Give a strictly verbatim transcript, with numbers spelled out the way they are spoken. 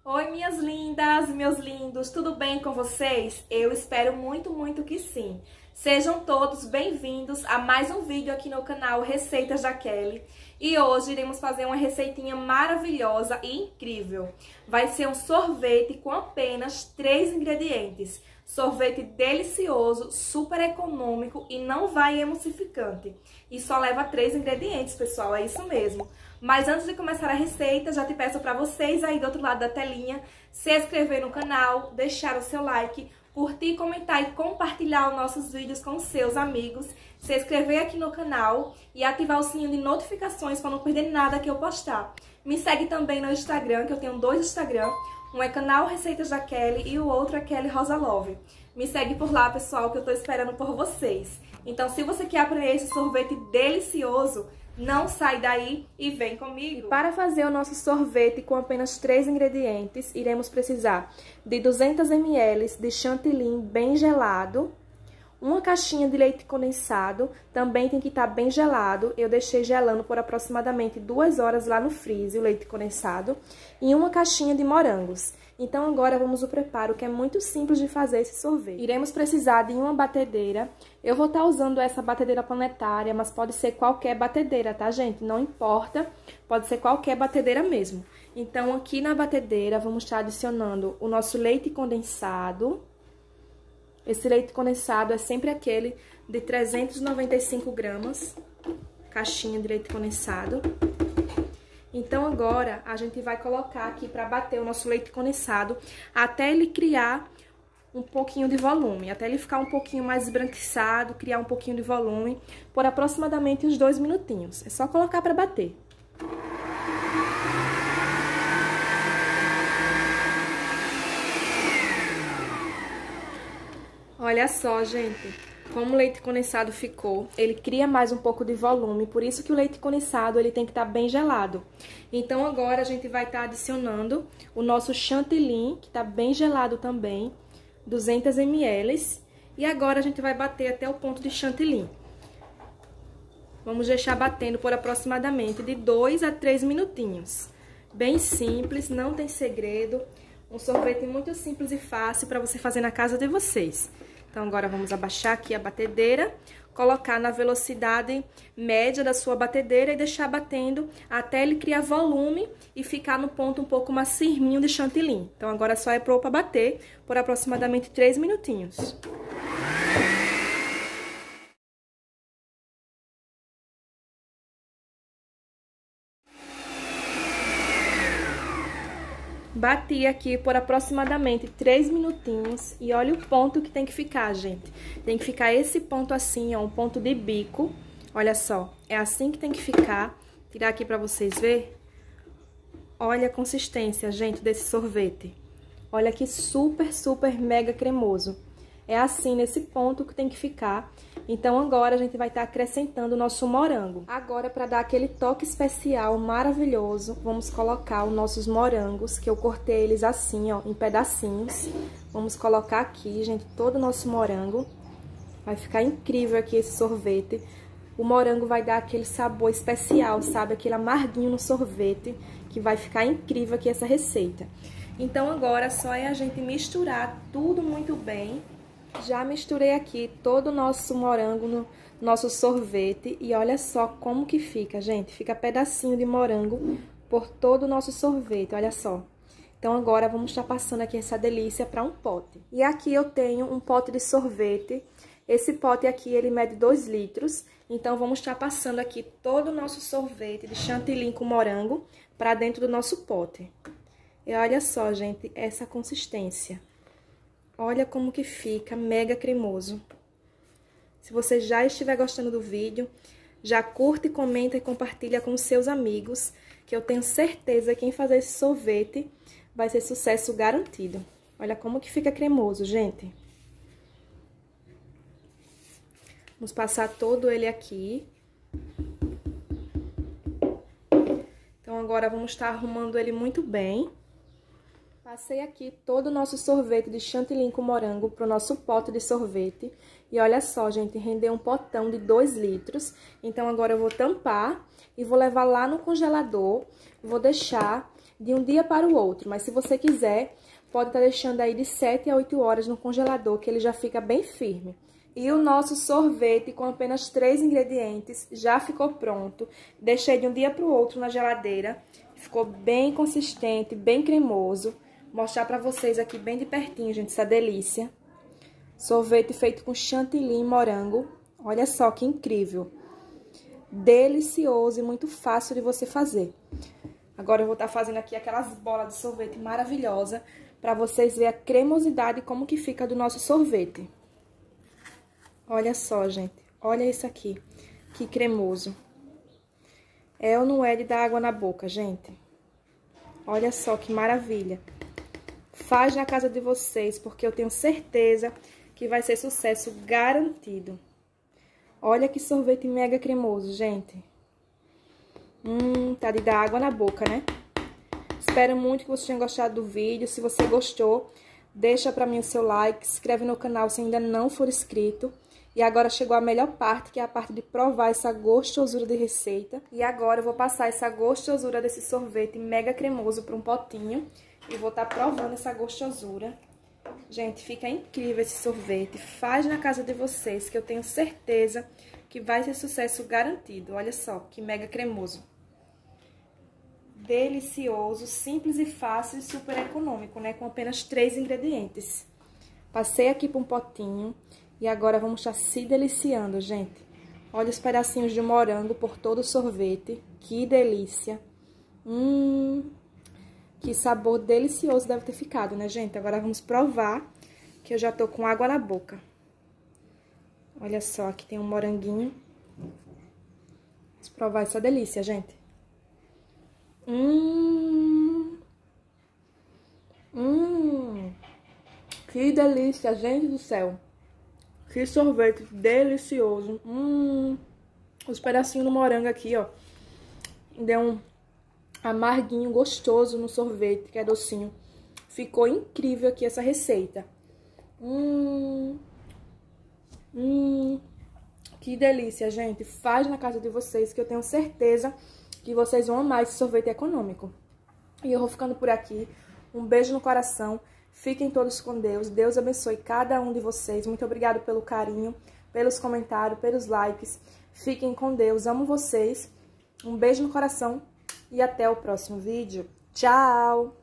Oi, minhas lindas, meus lindos, tudo bem com vocês? Eu espero muito, muito que sim. Sejam todos bem-vindos a mais um vídeo aqui no canal Receitas da Kelly. E hoje iremos fazer uma receitinha maravilhosa e incrível. Vai ser um sorvete com apenas três ingredientes. Sorvete delicioso, super econômico e não vai emulsificante. E só leva três ingredientes, pessoal, é isso mesmo. Mas antes de começar a receita, já te peço para vocês aí do outro lado da telinha se inscrever no canal, deixar o seu like, curtir, comentar e compartilhar os nossos vídeos com seus amigos, se inscrever aqui no canal e ativar o sininho de notificações para não perder nada que eu postar. Me segue também no Instagram, que eu tenho dois Instagram. Um é canal Receitas da Kelly e o outro é Kelly Rosa Love. Me segue por lá, pessoal, que eu tô esperando por vocês. Então, se você quer aprender esse sorvete delicioso, não sai daí e vem comigo. Para fazer o nosso sorvete com apenas três ingredientes, iremos precisar de duzentos mililitros de chantilly bem gelado, uma caixinha de leite condensado, também tem que estar bem gelado. Eu deixei gelando por aproximadamente duas horas lá no freezer, o leite condensado, e uma caixinha de morangos. Então, agora vamos ao preparo, que é muito simples de fazer esse sorvete. Iremos precisar de uma batedeira. Eu vou estar usando essa batedeira planetária, mas pode ser qualquer batedeira, tá, gente? Não importa, pode ser qualquer batedeira mesmo. Então, aqui na batedeira, vamos estar adicionando o nosso leite condensado. Esse leite condensado é sempre aquele de trezentos e noventa e cinco gramas, caixinha de leite condensado. Então, agora, a gente vai colocar aqui para bater o nosso leite condensado até ele criar um pouquinho de volume, até ele ficar um pouquinho mais esbranquiçado, criar um pouquinho de volume, por aproximadamente uns dois minutinhos. É só colocar para bater. Olha só, gente, como o leite condensado ficou. Ele cria mais um pouco de volume, por isso que o leite condensado ele tem que estar bem gelado. Então, agora a gente vai estar adicionando o nosso chantilly, que está bem gelado também, duzentos mililitros. E agora a gente vai bater até o ponto de chantilly. Vamos deixar batendo por aproximadamente de dois a três minutinhos. Bem simples, não tem segredo. Um sorvete muito simples e fácil para você fazer na casa de vocês. Então, agora vamos abaixar aqui a batedeira, colocar na velocidade média da sua batedeira e deixar batendo até ele criar volume e ficar no ponto um pouco mais firminho de chantilly. Então, agora só é pôr para bater por aproximadamente três minutinhos. Bati aqui por aproximadamente três minutinhos e olha o ponto que tem que ficar, gente. Tem que ficar esse ponto assim, ó, um ponto de bico. Olha só, é assim que tem que ficar. Tirar aqui pra vocês verem. Olha a consistência, gente, desse sorvete. Olha que super, super mega cremoso. É assim, nesse ponto que tem que ficar. Então, agora a gente vai estar acrescentando o nosso morango. Agora, para dar aquele toque especial maravilhoso, vamos colocar os nossos morangos, que eu cortei eles assim, ó, em pedacinhos. Vamos colocar aqui, gente, todo o nosso morango. Vai ficar incrível aqui esse sorvete. O morango vai dar aquele sabor especial, sabe? Aquele amarguinho no sorvete, que vai ficar incrível aqui essa receita. Então, agora só é a gente misturar tudo muito bem. Já misturei aqui todo o nosso morango no nosso sorvete e olha só como que fica, gente. Fica pedacinho de morango por todo o nosso sorvete, olha só. Então, agora vamos estar passando aqui essa delícia para um pote. E aqui eu tenho um pote de sorvete. Esse pote aqui, ele mede dois litros. Então, vamos estar passando aqui todo o nosso sorvete de chantilly com morango para dentro do nosso pote. E olha só, gente, essa consistência. Olha como que fica, mega cremoso. Se você já estiver gostando do vídeo, já curte, comenta e compartilha com seus amigos, que eu tenho certeza que quem fazer esse sorvete vai ser sucesso garantido. Olha como que fica cremoso, gente. Vamos passar todo ele aqui. Então, agora vamos estar arrumando ele muito bem. Passei aqui todo o nosso sorvete de chantilly com morango pro nosso pote de sorvete. E olha só, gente, rendeu um potão de dois litros. Então, agora eu vou tampar e vou levar lá no congelador. Vou deixar de um dia para o outro. Mas se você quiser, pode estar deixando aí de sete a oito horas no congelador, que ele já fica bem firme. E o nosso sorvete, com apenas três ingredientes, já ficou pronto. Deixei de um dia para o outro na geladeira. Ficou bem consistente, bem cremoso. Vou mostrar para vocês aqui bem de pertinho, gente, essa delícia. Sorvete feito com chantilly e morango. Olha só que incrível. Delicioso e muito fácil de você fazer. Agora eu vou estar fazendo aqui aquelas bolas de sorvete maravilhosa para vocês verem a cremosidade como que fica do nosso sorvete. Olha só, gente. Olha isso aqui. Que cremoso. É ou não é de dar água na boca, gente? Olha só que maravilha. Faz na casa de vocês, porque eu tenho certeza que vai ser sucesso garantido. Olha que sorvete mega cremoso, gente. Hum, tá de dar água na boca, né? Espero muito que vocês tenham gostado do vídeo. Se você gostou, deixa pra mim o seu like, se inscreve no canal se ainda não for inscrito. E agora chegou a melhor parte, que é a parte de provar essa gostosura de receita. E agora eu vou passar essa gostosura desse sorvete mega cremoso para um potinho. E vou estar provando essa gostosura. Gente, fica incrível esse sorvete. Faz na casa de vocês, que eu tenho certeza que vai ser sucesso garantido. Olha só, que mega cremoso. Delicioso, simples e fácil e super econômico, né? Com apenas três ingredientes. Passei aqui para um potinho. E agora vamos estar se deliciando, gente. Olha os pedacinhos de morango por todo o sorvete. Que delícia. Hum, que sabor delicioso deve ter ficado, né, gente? Agora vamos provar, que eu já tô com água na boca. Olha só, aqui tem um moranguinho. Vamos provar essa delícia, gente. Hum, hum, que delícia, gente do céu. Que sorvete delicioso. Hum, os pedacinhos do morango aqui, ó. Deu um amarguinho gostoso no sorvete, que é docinho. Ficou incrível aqui essa receita. Hum, hum, que delícia, gente. Faz na casa de vocês, que eu tenho certeza que vocês vão amar esse sorvete econômico. E eu vou ficando por aqui. Um beijo no coração. Fiquem todos com Deus. Deus abençoe cada um de vocês. Muito obrigado pelo carinho, pelos comentários, pelos likes. Fiquem com Deus. Amo vocês. Um beijo no coração e até o próximo vídeo. Tchau!